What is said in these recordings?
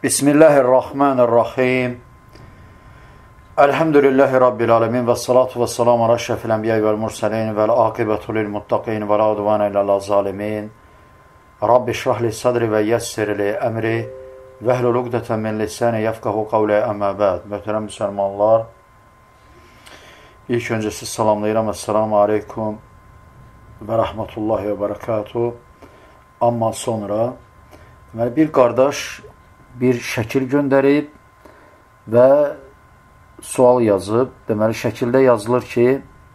Bismillahirrahmanirrahim. Elhamdülillahi Rabbil alemin ve salatu ve selamu ala şerefil enbiya vel murselin vel akibetu lil muttaqin ve la udvane illa'l zalimin. Rabbi şrah li sadri ve yessir li emri ve ehlul ugdeten min lisani yefkahu kavli amma ba'd. Möhtərəm müsəlmanlar, ilk öncə siz salamlayıram. Esselamu aleykum və rahmetullahi və barakatuh. Amma sonra bir qardaş bir şəkil göndərib və sual yazıb. Deməli, şəkildə yazılır ki,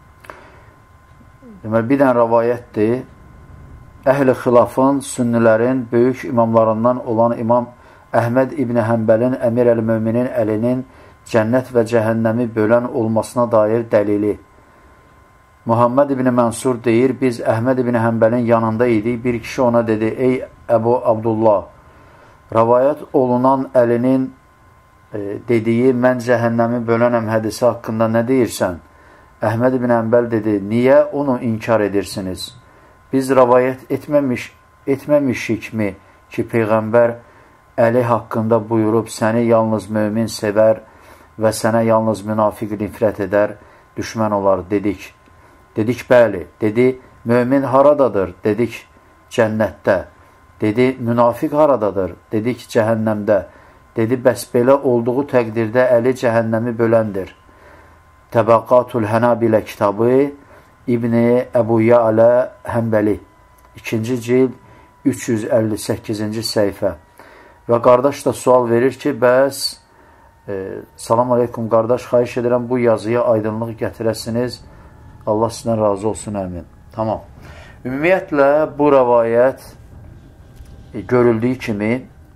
bir dənə rəvayətdir. Əhl-i xilafın, sünnilərin böyük imamlarından olan İmam Əhməd İbni Həmbəlin Əmir əl-Möminin əlinin cənnət və cəhənnəmi bölən olmasına dair dəlili. Muhammed İbni Mənsur deyir, biz Əhməd İbni Həmbəlin yanında idik. Bir kişi ona dedi, ey Əbu Abdullah, rəvayət olunan əlinin dediyi, mən cəhənnəmi bölənəm hədisi haqqında nə deyirsən? Əhməd ibn Həmbəl dedi, niyə onu inkar edirsiniz? Biz rəvayət etməmişikmi ki, Peyğəmbər əli haqqında buyurub, səni yalnız mömin sevər və sənə yalnız münafiq nifrət edər, düşmən olar, dedik. Dedik, bəli. Dedi, mömin haradadır? Dedik, cənnətdə. Dedi, münafiq haradadır? Dedik, cəhənnəmdə. Dedi, bəs belə olduğu təqdirdə əli cəhənnəmi böləndir. Təbəqatul Hənabilə kitabı İbni Əbu Ya'lə Həmbəli 2-ci cild 358-ci səhifə. Və qardaş da sual verir ki, bəs salam aleykum qardaş, xahiş edirəm bu yazıya aydınlıq gətirəsiniz. Allah sizdən razı olsun, əmin. Tamam. Ümumiyyətlə, bu rəvayət görüldüyü kimi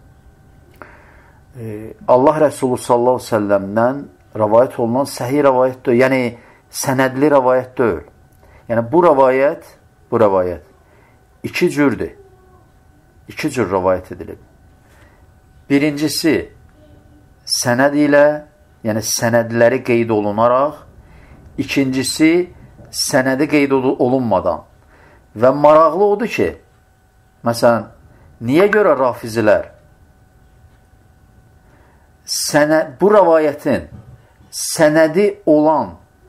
Allah Rəsulü sallallahu aleyhi ve sellemdən rəvayət olunan səhih rəvayət deyil. Yəni, sənədli rəvayət deyil. Yəni, bu rəvayət iki cürdür. İki cür rəvayət edilib. Birincisi, sənəd ilə, yəni sənədləri qeyd olunaraq, ikincisi, sənədi qeyd olunmadan. Və maraqlı odur ki, məsələn, niyə görə rafizilər bu rəvayətin sənədi olan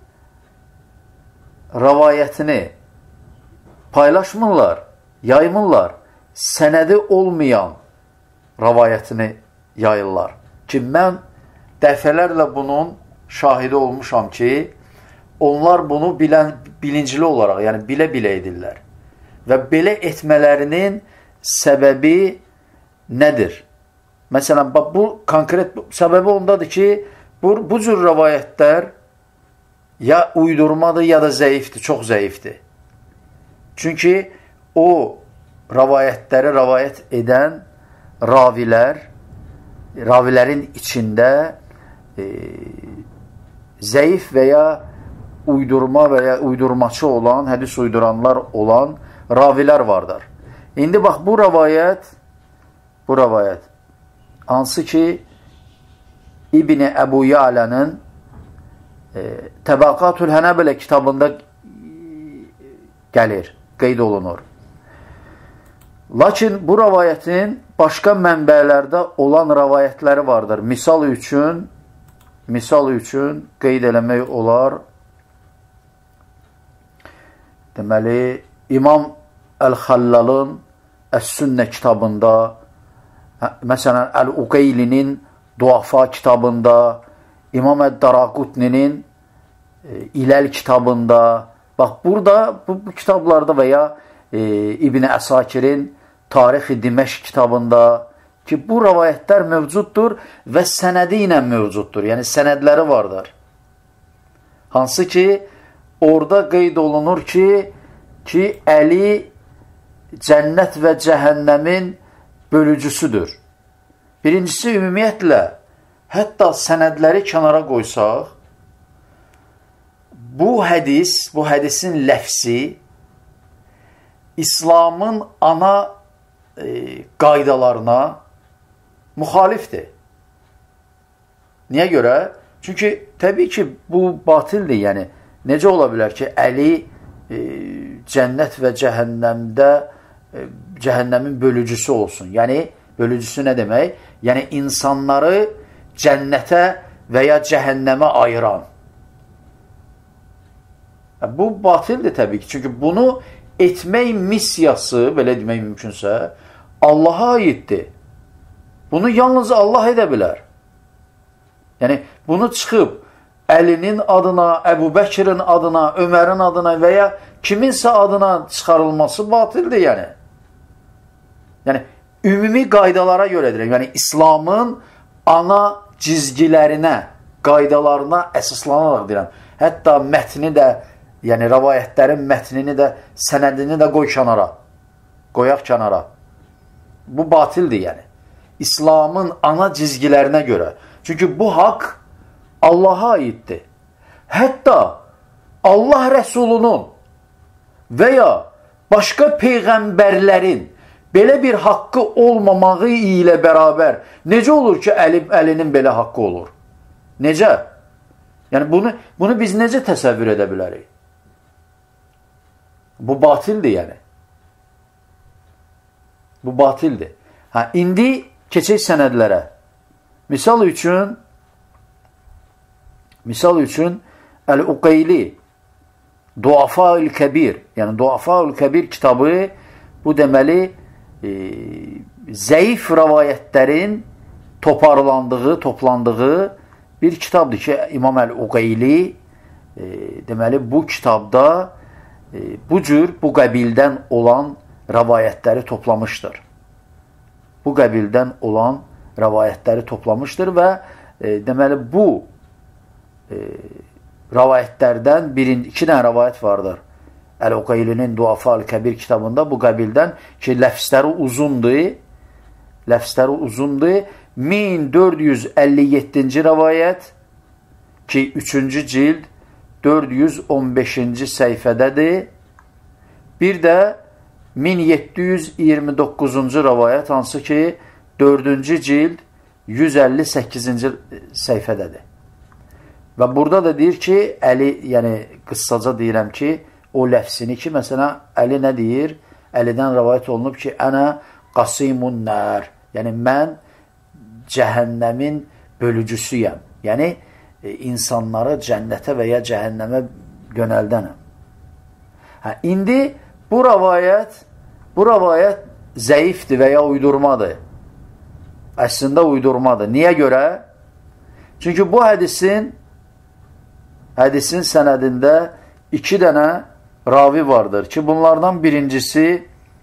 rəvayətini paylaşmırlar, yaymırlar, sənədi olmayan rəvayətini yayırlar. Ki, mən dəfələrlə bunun şahidi olmuşam ki, onlar bunu bilincili olaraq, yəni bilə-bilə edirlər. Və belə etmələrinin səbəbi nədir? Məsələn, bu konkret səbəbi ondadır ki, bu cür rəvayətlər ya uydurmadır, ya da zəifdir, çox zəifdir. Çünki o rəvayətləri rəvayət edən ravilərin içində zəif və ya uydurma və ya uydurmaçı olan, hədis uyduranlar olan ravilər vardır. İndi bax, bu rəvayət hansı ki İbni Əbu Ya'lənin Təbəqatul Hənabilə kitabında gəlir, qeyd olunur. Lakin bu rəvayətin başqa mənbələrdə olan rəvayətləri vardır. Misal üçün qeyd eləmək olar. Deməli, İmam Əl-Xallalın Əs-Sünnə kitabında, məsələn, Əl-Uqeylinin Duafa kitabında, İmam Əd-Daraqutninin İləl kitabında, bax, burada, bu kitablarda və ya İbn-i Əsakirin Tarix-i Diməşq kitabında ki, bu rəvayətlər mövcuddur və sənədi ilə mövcuddur. Yəni, sənədləri vardır. Hansı ki, orada qeyd olunur ki, əli cənnət və cəhənnəmin bölücüsüdür. Birincisi, ümumiyyətlə, hətta sənədləri kənara qoysaq, bu hədisin ləfsi İslamın ana qaydalarına müxalifdir. Niyə görə? Çünki təbii ki, bu batildir. Yəni, necə ola bilər ki, əli cənnət və cəhənnəmin bölücüsü olsun. Yəni, Bölücüsü nə demək? Yəni, insanları cənnətə və ya cəhənnəmə ayıran. Bu batildir təbii ki. Çünki bunu etmək missiyası, belə demək mümkünsə, Allaha aiddir. Bunu yalnız Allah edə bilər. Yəni, bunu çıxıb Əlinin adına, Əbu Bəkirin adına, Ömərin adına və ya kiminsə adına çıxarılması batildir, yəni. Yəni, ümumi qaydalara görədir. Yəni, İslamın ana cizgilərinə, qaydalarına əsaslanaraq deyirəm. Hətta mətni də, yəni rəvayətlərin mətnini də, sənədini də qoyaq kənara. Bu batildir, yəni. İslamın ana cizgilərinə görə. Çünki bu haqq Allaha aiddir. Hətta Allah Rəsulunun və ya başqa peyğəmbərlərin belə bir haqqı olmamağı ilə bərabər necə olur ki, Əlinin belə haqqı olur? Necə? Yəni, bunu biz necə təsəvvür edə bilərik? Bu batildir, yəni. Bu batildir. İndi keçək sənədlərə. Misal üçün Əl-Uqeyli Duafaül Kəbir, yəni Duafaül Kəbir kitabı bu deməli zəif rəvayətlərin toplandığı bir kitabdır ki, İmam Əl-Uqeyli deməli bu kitabda bu qəbildən olan rəvayətləri toplamışdır. Bu qəbildən olan rəvayətləri toplamışdır və deməli bu rəvayətlərdən iki dənə rəvayət vardır. Əl-Uqeylinin Duafal Kəbir kitabında bu qəbildən ki, ləfsləri uzundur. 1457-ci rəvayət ki, 3-cü cild 415-ci səhifədədir. Bir də 1729-cu rəvayət, hansı ki, 4-cü cild 158-ci səhifədədir. Və burada da deyir ki, Əli, yəni qıssaca deyirəm ki, o ləfsini ki, məsələn, Əli nə deyir? Əlidən rəvayət olunub ki, ənə qasimun nər, yəni mən cəhənnəmin bölücüsüyəm. Yəni, insanları cənnətə və ya cəhənnəmə yönəldənəm. İndi bu rəvayət zəifdir və ya uydurmadır. Əslində uydurmadır. Niyə görə? Çünki bu hədisin sənədində 2 dənə ravi vardır ki, bunlardan birincisi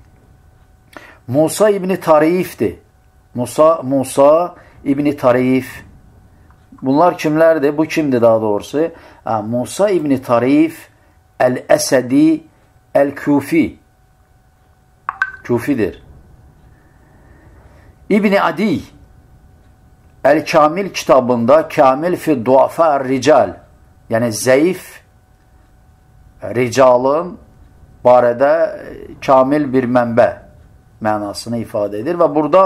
Musa İbni Tarifdir. Musa İbni Tarif. Bunlar kimlərdir? Bu kimdir daha doğrusu? Musa İbni Tarif Əl-Əsədi Əl-Kufi. Kufidir. İbni Adi Əl-Kamil kitabında Kamil fi Duafa Rical, yəni zəif ricalın barədə kamil bir mənbə mənasını ifadə edir və burada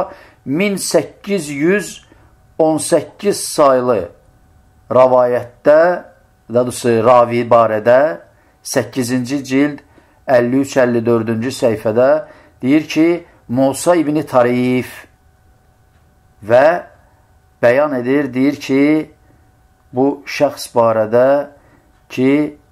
1818 saylı rəvayətdə, ravi barədə 8-ci cild 53-54-cü səhifədə deyir ki, Musa İbni Tarif və bəyan edir, deyir ki, bu şəxs barədə ki,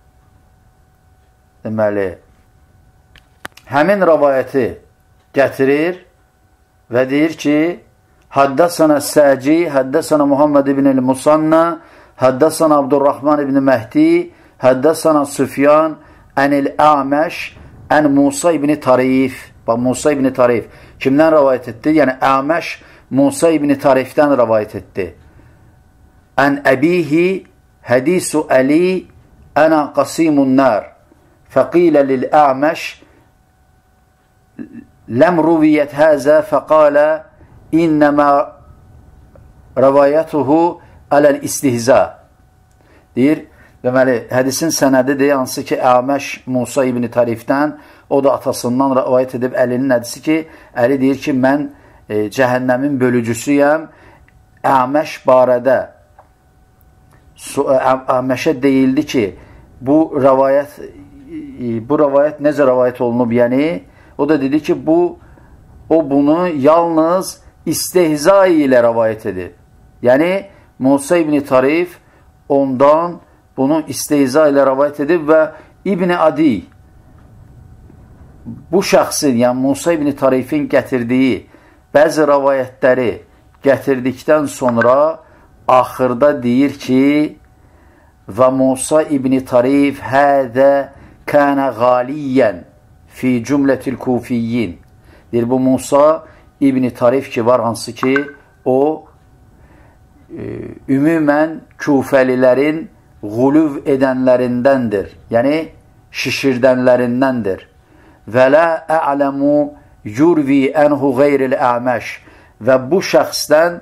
deməli, həmin rəvayəti gətirir və deyir ki, Həddəsənə Səci, Həddəsənə Muhammed ibn el-Musanna, Həddəsənə Abdurrahman ibn Məhdi, Həddəsənə Süfyan, Ənil-Əməş, Ən Musa ibn Tarif. Bax, Musa ibn Tarif kimdən rəvayət etdi? Yəni, Əməş Musa ibn Tarifdən rəvayət etdi. Ən əbihi hədisu Əli, ənə qasimun nər. Fəqilə lil-Əməş, ləm ruviyyət həzə, fəqalə İnnəmə rəvayətuhu ələl-istihzə. Deyir, deməli, hədisin sənədidir, hansı ki, Əməş Musa ibn Tarifdən, o da atasından rəvayət edib Əlinin hədisi ki, Əli deyir ki, mən cəhənnəmin bölücüsüyəm. Əməş barədə Əməşə deyildi ki, bu rəvayət necə rəvayət olunub? Yəni, o da dedi ki, o bunu yalnız istehza ilə rəvayət edib. Yəni, Musa ibn Tarif ondan bunu istehza ilə rəvayət edib və İbn Adi bu şəxsin, yəni Musa ibn Tarifin gətirdiyi bəzi rəvayətləri gətirdikdən sonra axırda deyir ki, və Musa ibn Tarif hədə kənə qaliyyən fi cümlətil kufiyyin. Deyir, bu Musa ibn Tarif ki var, hansı ki, o ümumən küfəlilərin quluv edənlərindəndir. Yəni, şişirdənlərindəndir. Və lə ə'ləmu yurvi ənhu qeyril əməş. Və bu şəxsdən,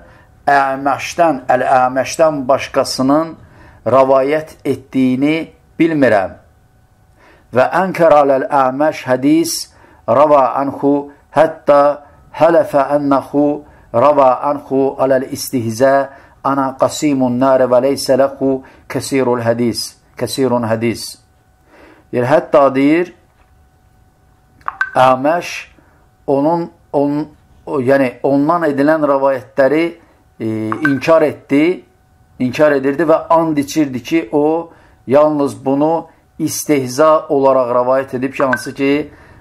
Əməşdən başqasının rəvayət etdiyini bilmirəm. Və ənkər aləl Əməş hədis rəva anhu hətta hələfə ənəhu rəva anhu aləl istihzə ana qasimun nərə və leysə ləhu kəsirun hədis. Deyir, hətta deyir, Əməş yəni ondan edilən rəvayətləri inkar edirdi və and içirdi ki, o yalnız bunu istehza olaraq rəvayət edib ki, hansı ki,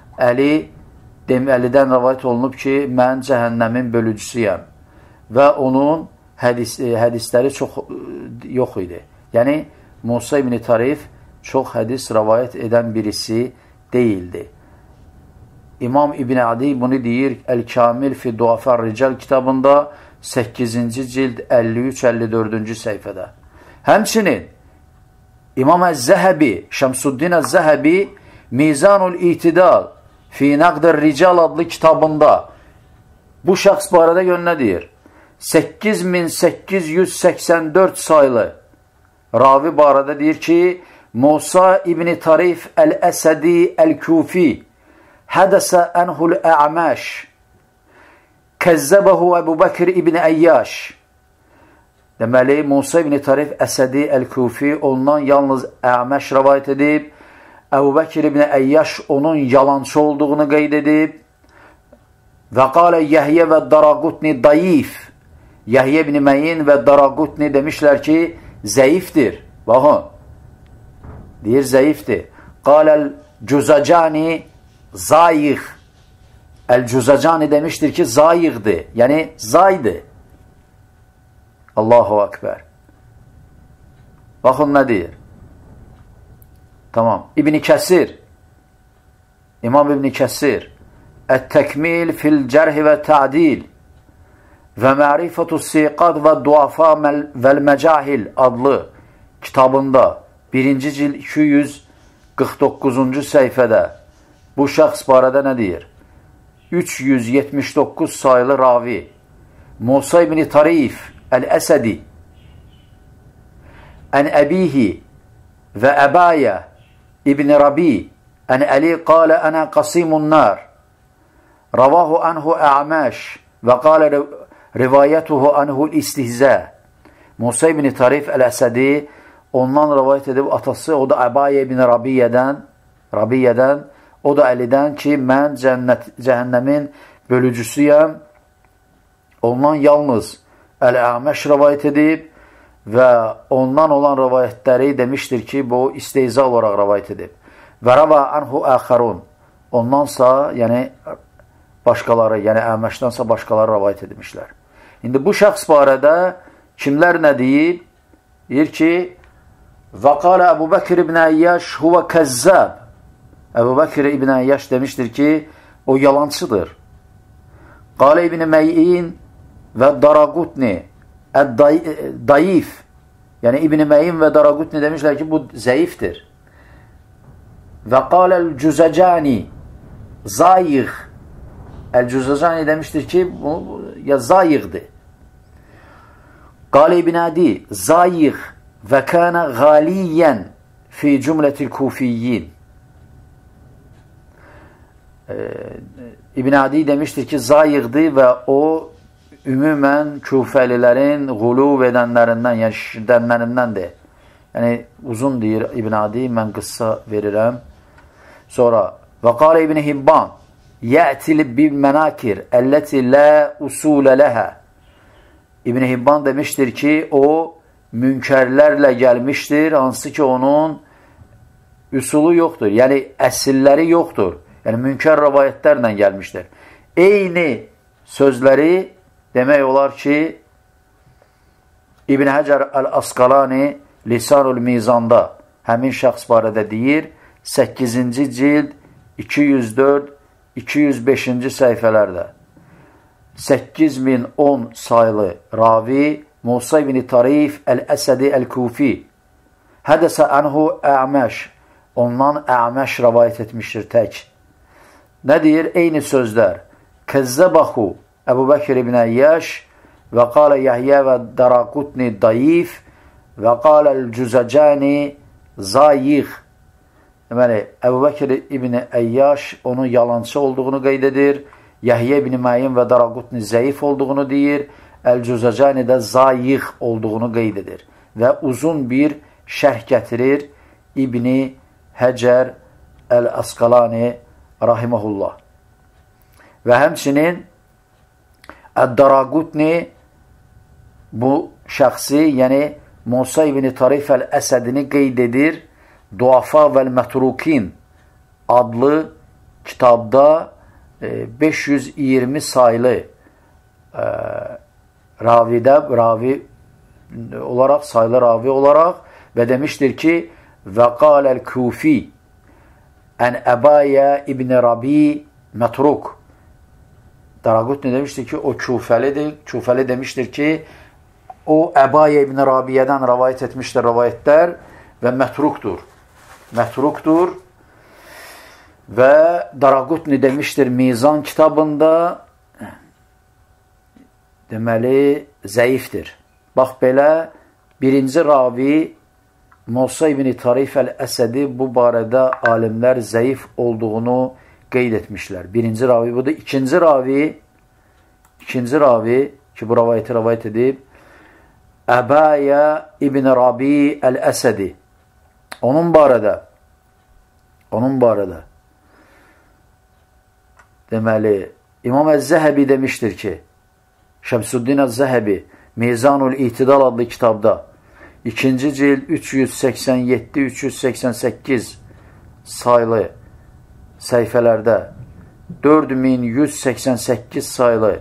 Əlidən rəvayət olunub ki, mən cəhənnəmin bölücüsüyəm və onun hədisləri çox yox idi. Yəni, Musa ibn Tarif çox hədis rəvayət edən birisi deyildi. İmam İbn Adi bunu deyir Əl-Kamil fi Duafar Rical kitabında 8-ci cild 53-54-cü səhifədə. Həmçinin İmam Əz-Zəhəbi, Şəmsuddin Əz-Zəhəbi Mizanul İtidal fi Naqdır Rical adlı kitabında bu şəxs barədə yönünə deyir. 8884 sayılı ravi barədə deyir ki, Musa ibn Tarif Əl-Əsədi Əl-Kufi hədəsə ənhul ə'məş kəzzəbəhu Əbu Bəkir ibn Əyyaş. Deməli, Musa ibn Tarif Əsədi Əl-Kufi ondan yalnız Ə'məş rəvayət edib, Əbu Bəkir ibn Əyyaş onun yalancı olduğunu qeyd edib və qalə Yəhyə və Daraqutni dayif. Yəhyə ibn Məyin və Daraqutni demişlər ki, zəifdir. Baxın, deyir, zəifdir. Qaləl Cüzacani zayıq. Əl-Cüzacani demişdir ki, zayıqdır. Yəni, zaydır. Allahu Akbar. Baxın, nə deyir? Tamam. İbn Kəsir, İmam İbn Kəsir, Ət-Təkmil fil Cərhi və Ta'dil və Mərifətus Siqad və Duafa vəl-Məcahil adlı kitabında 1-ci cild 249-cu səhifədə bu şəxs barədə nə deyir? 379 sayılı ravi Musa ibn Tarif Əl-Əsədi ən əbihi və əbəyə İbn Rabi ən Əli qalə ənə qasimun nar ravahu anhu Ə'məş və qalə rivayətuhu anhu istihzə. Musa ibn Tarif Əl-Əsədi ondan rivayət edib atası, o da Əbəyə ibn Rabiyyədən, o da Əlidən ki, mən cəhənnəmin bölücüsüyəm. Ondan yalnız Əl-Ə'məş rivayət edib və ondan olan rivayətləri demişdir ki, bu istehza olaraq rivayət edib. Və rəva anhu əxərun. Ondansa, yəni başqaları, yəni Ə'məşdənsə başqaları rivayət edmişlər. İndi bu şəxs barədə kimlər nə deyib? Deyir ki, və qalə Əbu Bəkir ibn Əyyaş huvə kəzzəb. Əbu Bəkir ibn Əyyaş demişdir ki, o yalancıdır. Qalə ibn Məyin və Daraqutni Əd-Dayif, yəni İbn Məyin və Daraqutni demişlər ki, bu zəifdir. Və qaləl Cüzacani zayıq. Əl-Cüzacani demişdir ki, bu ya zayıqdır. Qalə İbn Adi zayıq və kənə qaliyyən fi cümlətil kufiyyin. İbn Adi demişdir ki, zayıqdır və o ümumən küfəlilərin quluv edənlərindən, yəni şiddənlərindəndir. Yəni, uzun deyir İbn Adi, mən qıssa verirəm. Sonra, və qalə İbn Hibban, yətil bil mənakir əlləti lə usulə ləhə. İbn Hibban demişdir ki, o münkərlərlə gəlmişdir, hansı ki onun üsulu yoxdur, yəni əsilləri yoxdur. Yəni münkər rəvayətlərlə gəlmişdir. Eyni sözləri demək olar ki, İbn Həcər Əl-Əsqalani Lisanul Mizanda həmin şəxs barədə deyir, 8-ci cild 204-205-ci səhifələrdə 8010 saylı ravi Musa ibn Tarif Əl-Əsədi Əl-Kufi hədəsə ənhu Ə'məş, ondan Ə'məş rəvayət etmişdir tək. Nə deyir? Eyni sözlər. Kəzzəbəxu Əbu Bəkir ibn Əyyəş və qalə Yəhyə və Daraqutni Dayif və qalə Əl-Cüzəcəni Zayix. Deməli, Əbu Bəkir ibn Əyyəş onun yalancı olduğunu qeyd edir. Yəhyə ibn Məyin və Daraqutni zəif olduğunu deyir. Əl-Cüzəcəni də Zayix olduğunu qeyd edir. Və uzun bir şərh gətirir İbn Həcər Əl-Əsqalani rahiməhullah. Və həmçinin Əd-Daraqutni bu şəxsi, yəni Musa ibn Tarif Əl-Əsədini qeyd edir. Duafa vəl-Mətrukin adlı kitabda 520 saylı ravi olaraq, saylı ravi olaraq və demişdir ki, və qaləl Kufi ən Əbayə ibn Rabi Mətruk. Daraqutni demişdir ki, o Kufəlidir. Kufəli demişdir ki, o Əbayə ibn Rabiyədən rəvayət etmişdir rəvayətlər və mətrukdur. Mətrukdur və Daraqutni demişdir Mizan kitabında deməli zəifdir. Bax belə birinci ravi Musa ibn Tarif Əl-Əsədi bu barədə alimlər zəif olduğunu qeyd etmişlər. Birinci ravi budur. İkinci ravi ki bu rəvayəti rəvayət edib Əbəyə ibn Rabi Əl-Əsədi. Onun barədə deməli İmam Əz-Zəhəbi demişdir ki, Şəmsüddin Əz-Zəhəbi Mizanul İtidal adlı kitabda 2-ci cild 387-388 saylı səhifələrdə 4188 saylı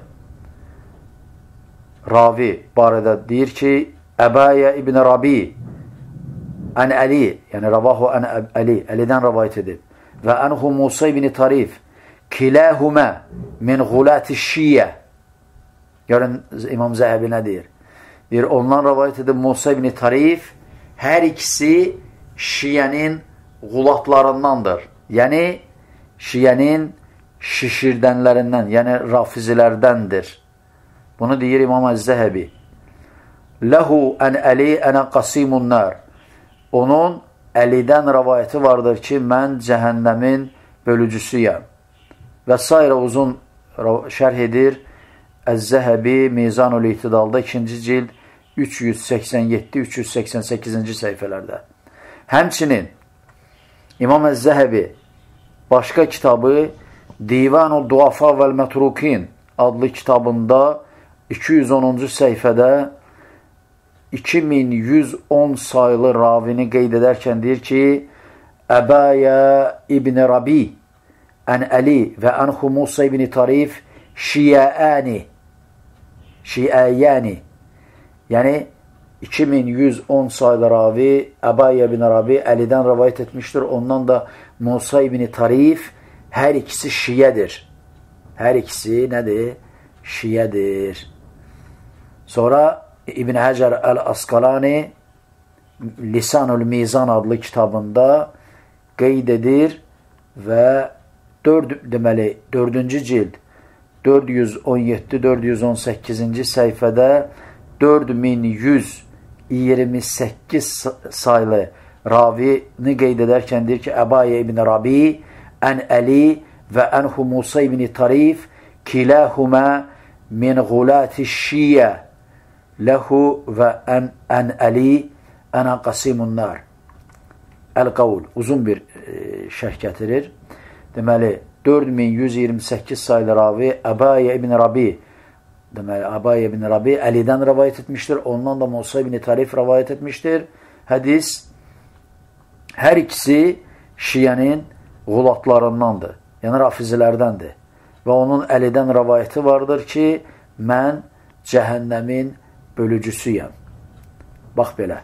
ravi barədə deyir ki, Əbəyə ibn Rabi ən Əli, yəni Ravahu ən Əli, Əlidən rəvayət edib və ənhu Musa ibn Tarif kiləhumə minğuləti şiyyə. Görün İmam Zəhəbi nə deyir? Deyir, ondan rəvayət edib Musa ibn Tarif hər ikisi şiyyənin qulatlarındandır. Yəni şiyyənin şişirdənlərindən, yəni rafizilərdəndir. Bunu deyir İmam Əz-Zəhəbi. Ləhu ən Əli ənə qasimun nər. Onun Əlidən rəvayəti vardır ki, mən cəhənnəmin bölücüsüyəm. Və s. uzun şərh edir Əz-Zəhəbi Mizanul İtidalda 2-ci cild 387-388-ci səhifələrdə. Həmçinin İmam Əz-Zəhəbi başqa kitabı Divanul Duafa vəl-Mətrukin adlı kitabında 210-cu səhifədə 2110 saylı ravini qeyd edərkən deyir ki, Əbəyə ibn Rabi ən Əli və ənxu Musa ibn Tarif şiyəyəni, yəni 2110 saylı ravi Əbəyə ibn Rabi Əlidən rəvayət etmişdir. Ondan da Musa ibn Tarif hər ikisi şiyədir. Hər ikisi nədir? Şiyədir. Sonra İbn Həcər Əl-Əsqalani Lisanul Mizan adlı kitabında qeyd edir və 4-cü cild 417-418-ci səhifədə 4128 saylı ravini qeyd edərkən deyir ki, Əbəyə ibn Rabi ən Əli və ənxu Musa ibn Tarif kiləhumə minğuləti şiyyə ləhu və ən Əli ənə qasimun nər. Əl-Qavul uzun bir şərh gətirir. Deməli, 4128 sayılı ravi Əbayə ibn Rabi, deməli, Əbayə ibn Rabi Əlidən rəvayət etmişdir. Ondan da Musa ibn Tarif rəvayət etmişdir. Hədis hər ikisi şiyənin qulatlarındandır, yəni rafizilərdəndir. Və onun Əlidən rəvayəti vardır ki, mən cəhənnəmin bölücüsüyəm. Bax belə.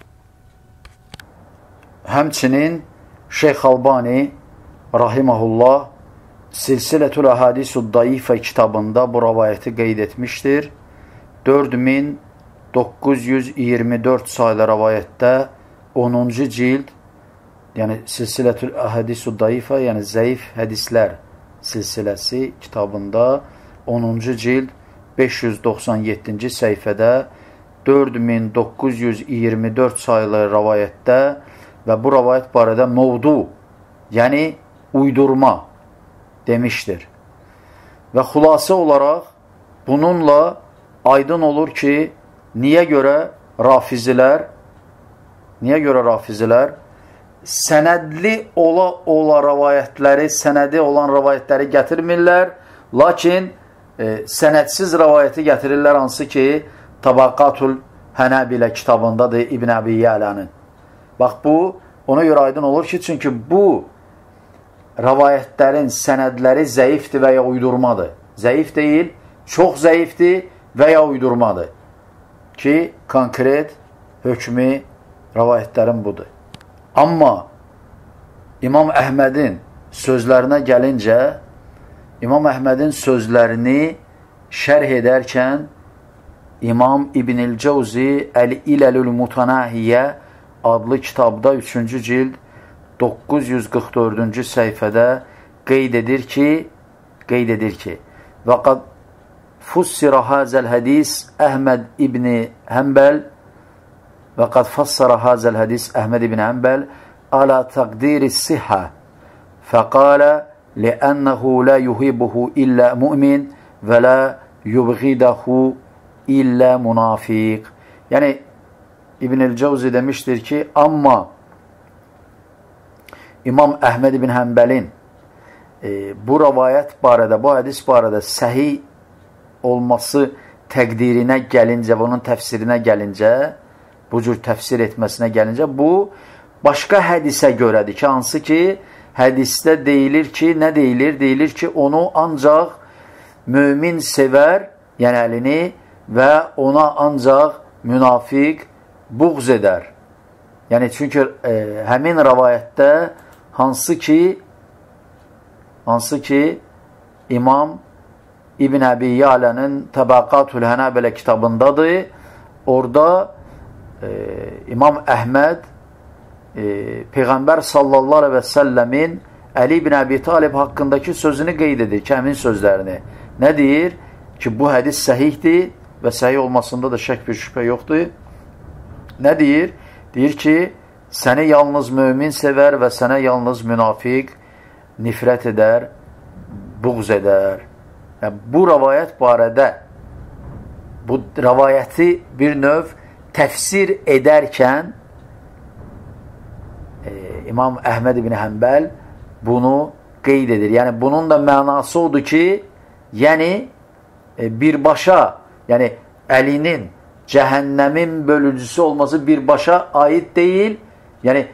Həmçinin Şeyx Albani rahiməhullah Silsilətül Əhadisud Daifə kitabında bu rəvayəti qeyd etmişdir. 4924 sayılı rəvayətdə 10-cu cild, yəni Silsilətül Əhadisud Daifə, yəni zəif hədislər silsiləsi kitabında 10-cu cild 597-ci səhifədə 4924 sayılı rəvayətdə və bu rəvayət barədə mövdu, yəni uydurma demişdir. Və xülasə olaraq bununla aydın olur ki, niyə görə rafizilər sənədli ola rəvayətləri, sənədi olan rəvayətləri gətirmirlər, lakin sənədsiz rəvayəti gətirirlər, hansı ki, Tabaqatul Hənəbilə kitabındadır İbn Əbi Yələnin. Bax, bu, ona görə aydın olur ki, çünki bu rəvayətlərin sənədləri zəifdir və ya uydurmadır. Zəif deyil, çox zəifdir və ya uydurmadır ki, konkret hökmü rəvayətlərin budur. Amma İmam Əhmədin sözlərinə gəlincə, İmam Əhmədin sözlərini şərh edərkən İmam İbn-i Cəvzi Əl-İləlül Mutanahiyyə adlı kitabda 3-cü cild 944-cü səhifədə qeyd edir ki, və qad fussira hazəl hədis Əhməd ibn Həmbəl və qad fassara hazəl hədis Əhməd ibn Həmbəl ala təqdiri sihhə fəqalə li'ənnəhu la yuhibuhu illə mümin və la yubğidəhu illə munafiq. Yəni, İbn-i Cəvzi demişdir ki, amma İmam Əhməd ibn Həmbəlin bu rəvayət barədə, bu hədis barədə səhih olması təqdirinə gəlincə, bunun təfsirinə gəlincə, bu cür təfsir etməsinə gəlincə, bu başqa hədisə görədir ki, hansı ki, hədisdə deyilir ki, nə deyilir? Deyilir ki, onu ancaq mömin sevər, yəni əlini, və ona ancaq münafiq buğz edər. Yəni, çünki həmin rəvayətdə hansı ki İmam İbn Əbi Yələnin Təbəqatul Hənəbilə kitabındadır. Orada İmam Əhməd Peyğəmbər sallallahu aleyhi və səlləmin Əli ibn Əbi Talib haqqındakı sözünü qeyd edir ki, həmin sözlərini. Nə deyir? Ki, bu hədis səhihdir və səhih olmasında da şək bir şübhə yoxdur. Nə deyir? Deyir ki, səni yalnız mömin sevər və sənə yalnız münafiq nifrət edər, buğz edər. Yəni, bu rəvayət barədə, bu rəvayəti bir növ təfsir edərkən İmam Əhməd ibn Həmbəl bunu qeyd edir. Yəni, bunun da mənası odur ki, yəni, birbaşa, yəni əlinin cəhənnəmin bölücüsü olması birbaşa aid deyil. Yəni,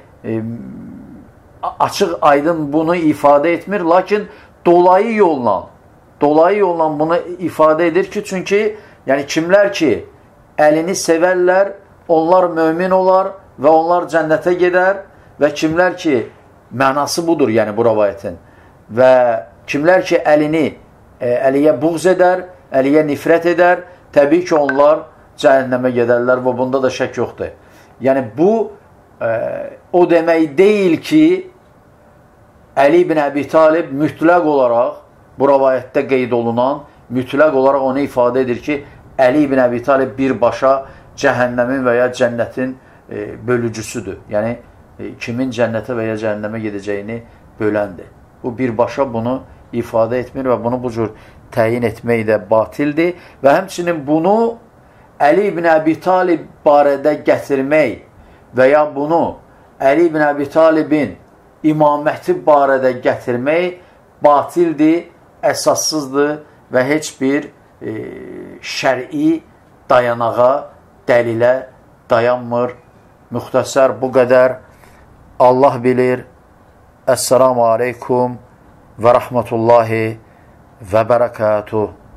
açıq aydın bunu ifadə etmir, lakin dolayı yolla bunu ifadə edir ki, çünki yəni kimlər ki əlini sevərlər, onlar mömin olar və onlar cənnətə gedər və kimlər ki, mənası budur, yəni bu rəvayətin, və kimlər ki əliyə buğz edər, əliyə nifrət edər, təbii ki, onlar cəhənnəmə gedərlər və bunda da şək yoxdur. Yəni, bu o demək deyil ki, Əli ibn Əbi Talib mütləq olaraq, bu rəvayətdə qeyd olunan, mütləq olaraq onu ifadə edir ki, Əli ibn Əbi Talib birbaşa cəhənnəmin və ya cənnətin bölücüsüdür. Yəni, kimin cənnətə və ya cəhənnəmə gedəcəyini böləndir. Bu birbaşa bunu ifadə etmir və bunu bu cür təyin etmək də batildir və həmçinin bunu Əli ibn Əbi Talib barədə gətirmək və ya bunu Əli ibn Əbi Talibin imaməti barədə gətirmək batildir, əsassızdır və heç bir şər'i dayanağa, dəlilə dayanmır. Müxtəsər bu qədər. Allah bilir. Əssalamu aleykum və rəhmətullahi və bərəkatuhu.